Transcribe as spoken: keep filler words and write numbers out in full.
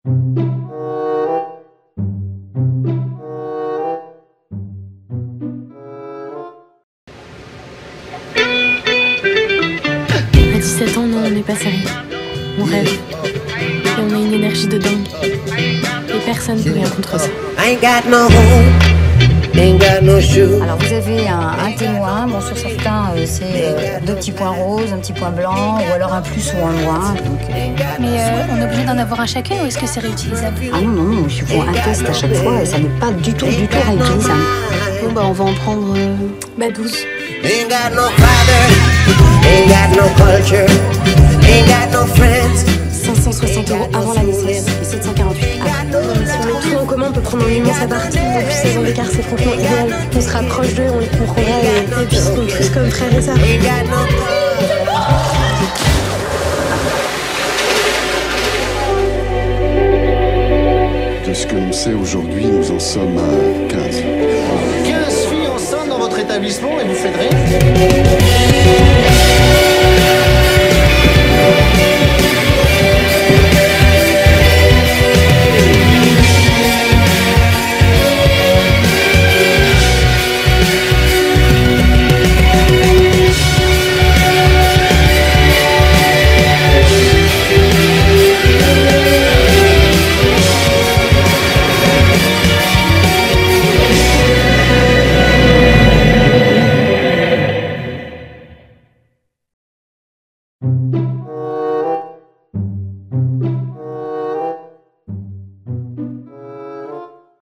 À dix-sept ans, non, on n'est pas sérieux. On rêve. Et on a une énergie de dingue. Et personne ne peut rien contre ça. Alors vous avez un, un témoin, bon sur certains euh, c'est euh, deux petits points roses, un petit point blanc, ou alors un plus ou un moins. Donc, euh... Mais euh, on est obligé d'en avoir un chacun ou est-ce que c'est réutilisable? Ah non, non, non, il faut un test à chaque fois et ça n'est pas du tout, du tout réutilisable. Bon bah on va en prendre euh, bah douze. Ain't got no father, ain't got no culture, ain't got no friends. cinq cent soixante euros avant la naissance et sept cent quarante-huit après. Si on met tout en commun, on peut prendre un immense appart. Depuis seize ans d'écart, c'est franchement idéal. On se rapproche d'eux, on les comprendra et, et puis ils seront tous comme frères et sœurs. De ce que l'on sait aujourd'hui, nous en sommes à quinze. quinze filles enceintes dans votre établissement et vous faites rien?